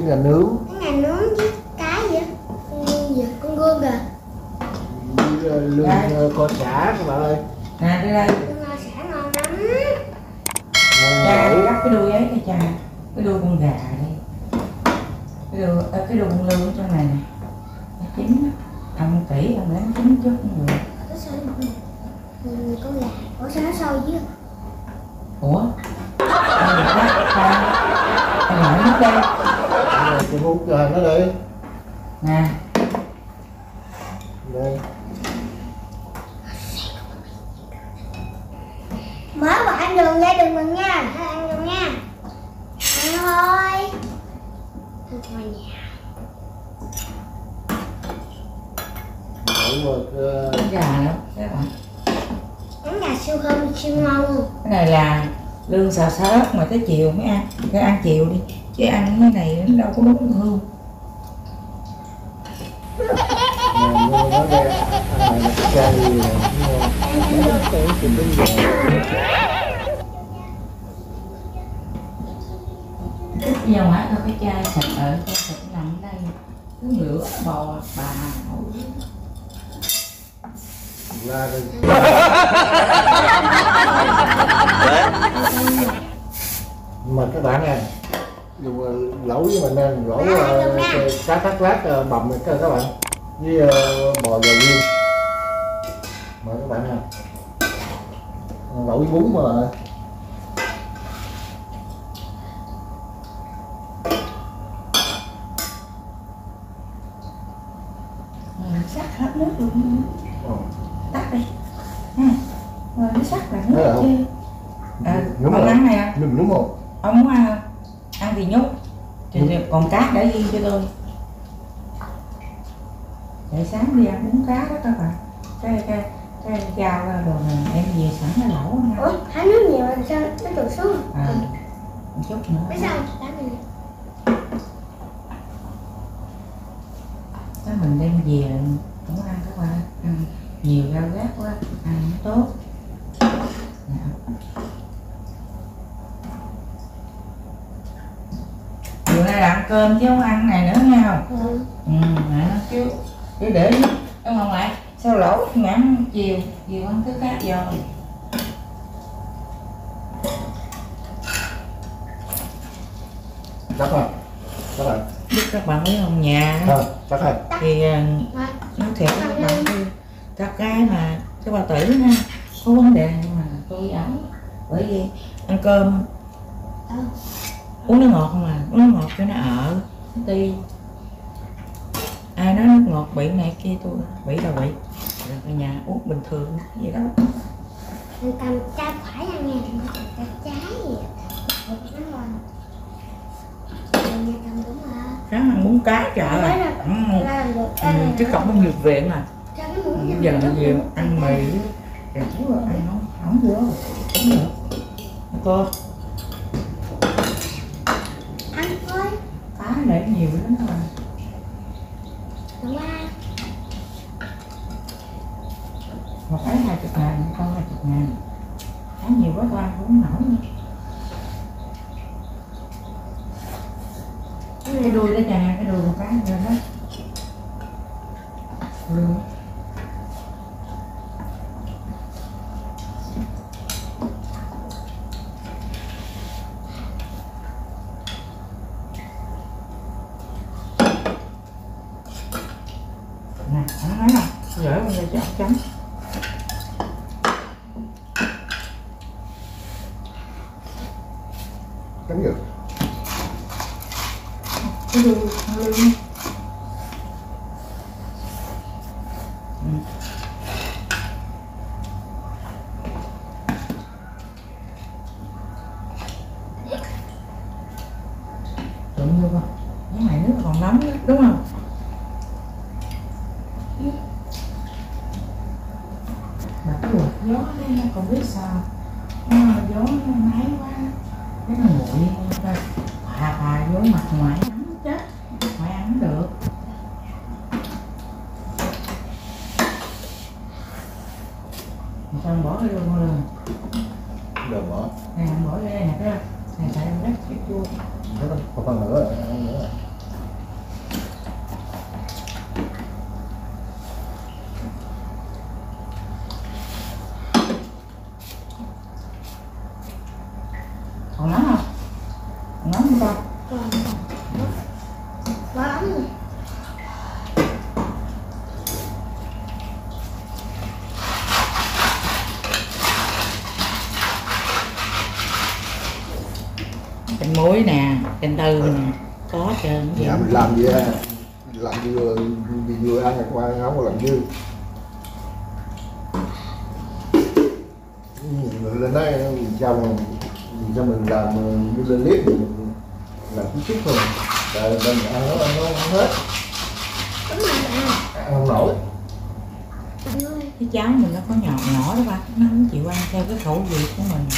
trứng gà nướng. Trứng gà nướng với cái gì á? Con gương kìa. Với lương kho xả các bạn ơi. Nè đi đây. Lương kho xả ngon lắm. Cha cắt cái đuôi ấy cho cha. Cái đuôi con gà đi. Cái đuôi con lương ở trong này nè. Nó chín á. Ăn kỹ, ăn để nó chín chút cũng được. Nó sôi bụng nè. Con gà. Ủa sao nó sôi chứ? Ủa? Anh hỏi nước đây. Chị hút cho nó đi. Nè. Đây. Mới bỏ ăn đường ra đừng mừng nha. Thôi ăn đường nha. Ăn thôi. Ăn thôi nha. Trứng gà đó các bạn. Trứng gà siêu thơm siêu ngon luôn. Cái này là lương xào xớt mà tới chiều mới ăn. Cái ăn chiều đi. Chứ ăn cái này nó đâu có đúng hương. nó đẹp. Ăn này là cái cay gì nè. Bây giờ ngoại thôi cái chai thịt ở chai thịt nằm ở đây. Cứ lửa bò bà nổi. La đi. Mà các bạn nè, dùng lẩu với mình nè, lẩu cá thác lát bằm này các bạn, với bò giò viên. Mời các bạn nè, lẩu với bún mà. Sắc hết nước luôn. Tắt đi ha. Rồi nó sắc là nước chứ. Ông ăn này à? Đúng không? Ông muốn ăn ăn thì nhúc. Thì còn cá để riêng cho tôi. Để sáng đi ăn bún cá đó các bạn. Cái rau đồ này em về sẵn cái lẩu nha. Ủa, thả nước nhiều rồi sao nó tụt xuống? Một chút nữa. Biết sao? Đá này. Cái mình đem về cũng ăn các bạn. Ăn nhiều rau gác quá, ăn tốt. Chiều nay là ăn cơm chứ không ăn này nữa nghe không? Mẹ nó chứ để đúng không lại? Sao lẩu mẹ ăn chiều ăn thứ khác rồi. Chắc rồi, chắc rồi. Biết các bạn biết không, nhà chắc rồi. thì nói thiệt các bạn thì các cái mà cái bao tử ha có vấn đề nhưng mà tôi ấm, bởi vì ăn cơm uống nước ngọt không à, uống nước ngọt cho nó ti. Ai nói nước ngọt bị này kia tôi bị đâu bị, ở nhà uống bình thường vậy đó. Mình cầm trái phải ăn nha, đừng có cầm trái gì. Nó ngon. Mình cầm đúng rồi. Sáng ăn bún cá chợ chứ không có nhiều viện à. Giờ là nhiều ăn mì rau rồi ăn không vô cũng được. Cô ăn thôi. cá để nhiều lắm rồi. Đúng không? Một cái 20.000, con 20.000. Ăn nhiều quá tôi ăn cũng nổi nữa. Cái đuôi đó cha, cái đuôi một cái nữa đó. Nè, anh nói không? Gửi con ra cho ông chấm. Chấm được. Cái đuôi con lươn. Trộn vô không? Cái này nước còn nóng đó, đúng không? Mà cái quạt gió đây nó còn biết sao. Gió nó máy quá. Cái nó nguội ta phà vô mặt ngoài nắng chết. Ngoài ăn không được. Sao bỏ cái luôn luôn. Đừng bỏ. Nè bỏ ra đây nè, cái này tại em rất cái chua. Một phần nữa. muối nè, canh tư nè, có trơn. Nhà mình làm gì á, làm vừa ăn qua không có làm dư. Người lên nói sao mình làm như lên clip mình làm chút thôi, rồi mình ăn nó không hết, Đúng rồi bà. ăn không nổi. Cái cháo mình nó có nhỏ nhỏ đó ba, nó không chịu ăn theo cái khẩu vị của mình.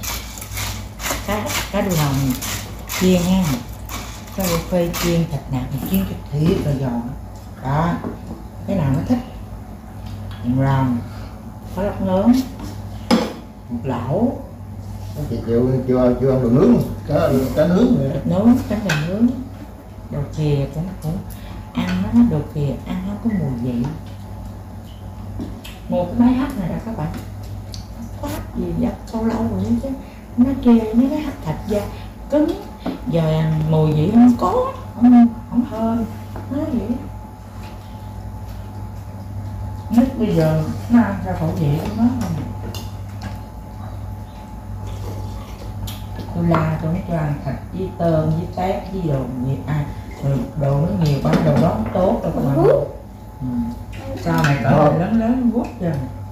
Cá đuôi hồng chiên ha, cái phê chiên thịt nạc mình chiên thịt thiệt rồi giòn đó, cái nào nó thích. Rồng có lóc nướng, một lẩu, Chị chưa ăn đồ nướng, cá nướng rồi. thịt nướng, cánh gà nướng, đồ chè cũng ăn nó đồ chè ăn nó có mùi vị. Một cái máy hấp này nè các bạn, có hấp gì vậy lâu lâu rồi chứ, nó kia mấy cái hấp thịt da cứng, giờ mùi vị không có, không thơm, nó vậy. Nít bây giờ nó ăn ra khẩu vị của nó không. Tôi la tôi cho ăn thịt với tôm với tép với đồ gì đồ nó nhiều quá, đồ đó không tốt đâu các bạn. Sao mày cỡ lớn quất chưa?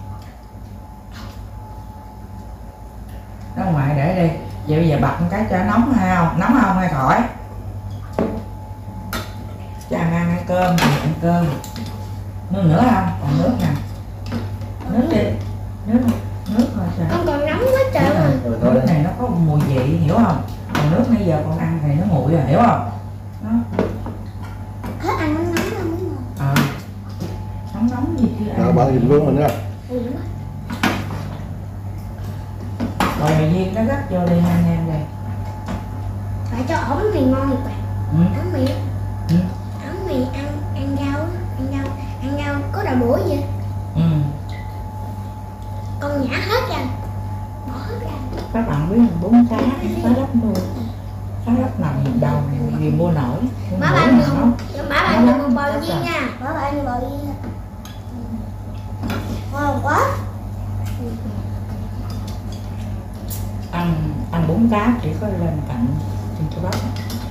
Đó ngoại để đi. Vậy bây giờ bật một cái cho nóng không? Nóng không hay khỏi? Cho ăn cơm thì ăn cơm. Nước nữa không? Còn nước nè. Nước đi. Nước rồi sao? Con còn nóng quá trời mà. Nước này nó có mùi vị, hiểu không? Còn nước nãy giờ con ăn thì nó nguội rồi, hiểu không? Đó. Hết ăn nó nóng ra mới ngon. Nóng gì chứ ăn. Bạn nhìn luôn mình nha. Rồi mì viên nó gắt vô đi anh em đây. Phải cho ống mì ngon được bạn. Ống mì. Ống mì ăn rau có đậu bủi vậy. Con nhả hết ra. Bỏ hết ra. Các bạn biết mình bún cá lóc nuôi. Cá lóc nằm đầu gì mua nổi. Má bạn đừng một bò viên nha. Má bạn đừng bò viên. Ngon quá. Ăn bún cá chỉ có lên cạnh trên cái bắp,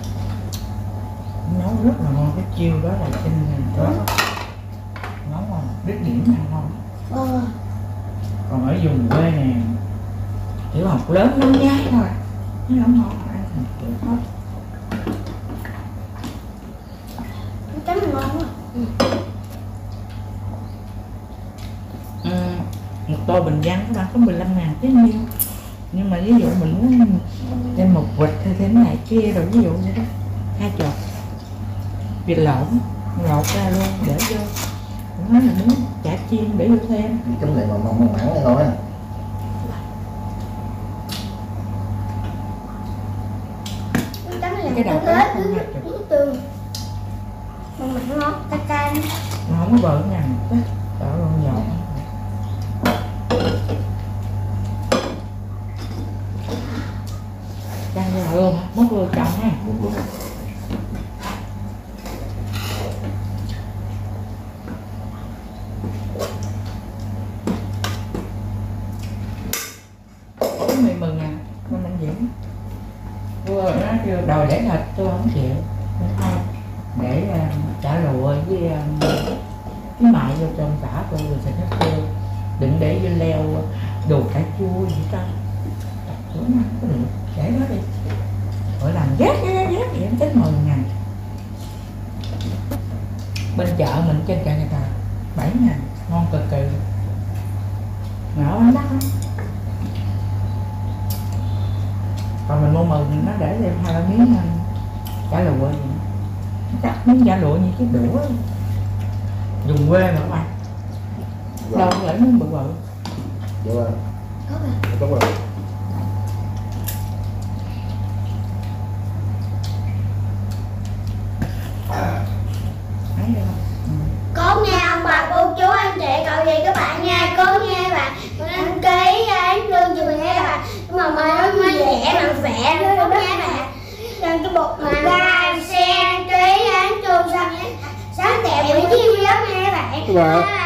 nấu rất là ngon. Cái chiêu đó là trên đó nấu ngon, biết điểm ăn ngon. Còn ở vùng quê nè, tiểu học lớn nấu nhái thôi, nó không ngon, ăn thành kiểu hết. Cái này ngon quá. Một tô bình dân các bạn có 15.000 chứ nhiêu. Nhưng mà ví dụ mình muốn đem một vịt hay thế này kia rồi ví dụ như đó 20, vịt lộn ra luôn để vô, nói là muốn chả chiên để vô thêm. Cái này mà mặn này thôi. Cái đầu cá tương mặn ngon, cay nó không có bở nha, đỏ luôn nhỏ. Đang ra luôn, mất luôn chồng ha. Cái mì mừng à, con ăn diễn. Vừa nó kêu đòi để thịt tôi không chịu. Để chả lụa với cái mại vô trong tả tôi rồi sẽ nó kêu đừng để vô leo đồ cà chua gì ta. Đúng không? Có được, để đó đi. Gọi làm ghét vậy em chết mừng nè. Bên chợ mình trên chợ người ta 7.000, ngon cực kỳ. Mà nó đắt lắm. Còn mình mua mừng nó để thêm 2-3 miếng chả lụa gì. Chắc miếng chả lụa như cái đũa dùng quê mà các bạn. Đâu lấy miếng bự bự. Đúng rồi. Tốt rồi. Cô nghe ông bà cô chú anh chị cậu gì các bạn nha, cô nghe bạn đăng ký anh lương cho mình nghe bạn, mà nó vẽ bằng vẽ nữa đúng nha bạn, đăng cái bột mà like share đăng ký anh chuông xong sáng đẹp những chiêu đó nghe bạn.